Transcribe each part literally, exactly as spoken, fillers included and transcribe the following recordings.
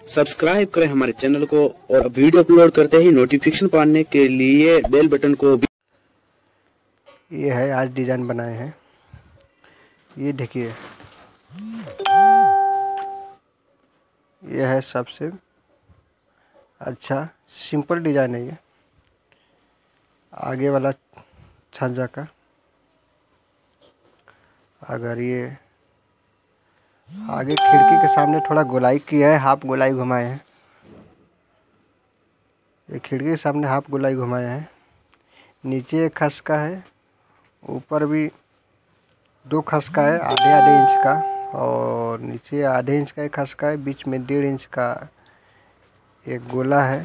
Subscribe करें हमारे channel को और वीडियो अपलोड करते ही नोटिफिकेशन पाने के लिए बेल बटन को भी। ये है आज डिज़ाइन बनाए हैं। ये देखिए, ये है सबसे अच्छा सिंपल डिज़ाइन है। ये आगे वाला छज्जा का, अगर ये आगे खिड़की के सामने थोड़ा गोलाई किया है, हाफ गोलाई घुमाए हैं। ये खिड़की के सामने हाफ गोलाई घुमाए हैं। नीचे एक खसका है, ऊपर भी दो खसका है आधे आधे इंच का, और नीचे आधे इंच का एक खसका है, बीच में डेढ़ इंच का एक गोला है,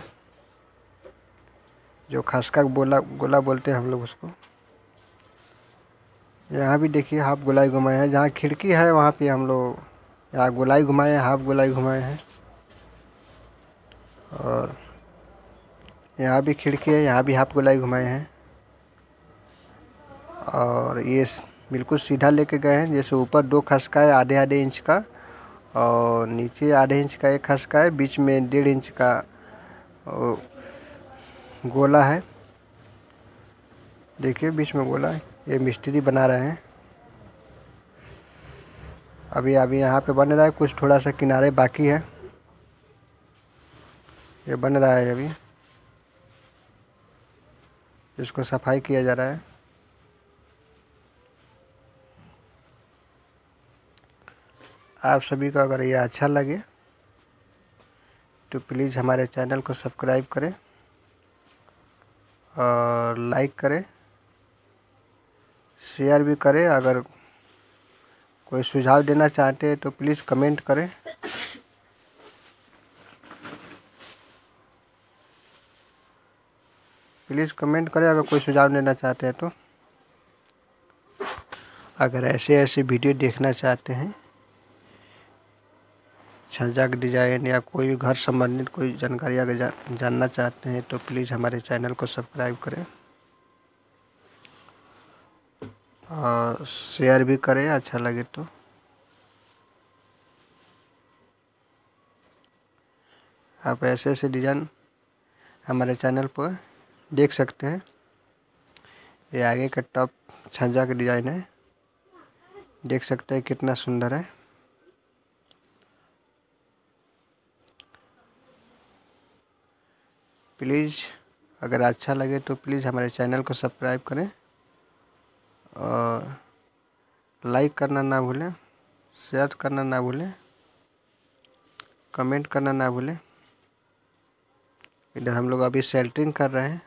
जो खसका गोला गोला बोलते हैं हम लोग उसको। यहाँ भी देखिए हाफ गोलाई घुमाए हैं। जहाँ खिड़की है वहाँ पे हम लोग यहाँ गोलाई घुमाए हैं, हाफ गोलाई घुमाए हैं। और यहाँ भी खिड़की है, यहाँ भी हाफ गोलाई घुमाए हैं। और ये बिल्कुल सीधा लेके गए हैं, जैसे ऊपर दो खसका है आधे आधे इंच का, और नीचे आधे इंच का एक खसका है, बीच में डेढ़ इंच का गोला है। देखिए बीच में गोला है। ये मिस्त्री बना रहे हैं अभी अभी यहाँ पे बन रहा है। कुछ थोड़ा सा किनारे बाकी है, ये बन रहा है। अभी इसको सफाई किया जा रहा है। आप सभी को अगर ये अच्छा लगे तो प्लीज़ हमारे चैनल को सब्सक्राइब करें और लाइक करें, शेयर भी करें। अगर कोई सुझाव देना चाहते हैं तो प्लीज़ कमेंट करें। प्लीज़ कमेंट करें अगर कोई सुझाव देना चाहते हैं तो। अगर ऐसे ऐसे वीडियो देखना चाहते हैं, छज्जा का डिज़ाइन या कोई घर संबंधित कोई जानकारी अगर जा, जानना चाहते हैं तो प्लीज़ हमारे चैनल को सब्सक्राइब करें और शेयर भी करें अच्छा लगे तो। आप ऐसे ऐसे डिज़ाइन हमारे चैनल पर देख सकते हैं। ये आगे का टॉप छज्जा का डिज़ाइन है, देख सकते हैं कितना सुंदर है। प्लीज़ अगर अच्छा लगे तो प्लीज़ हमारे चैनल को सब्सक्राइब करें और लाइक करना ना भूलें, शेयर करना ना भूलें, कमेंट करना ना भूलें। इधर हम लोग अभी सेंटरिंग कर रहे हैं।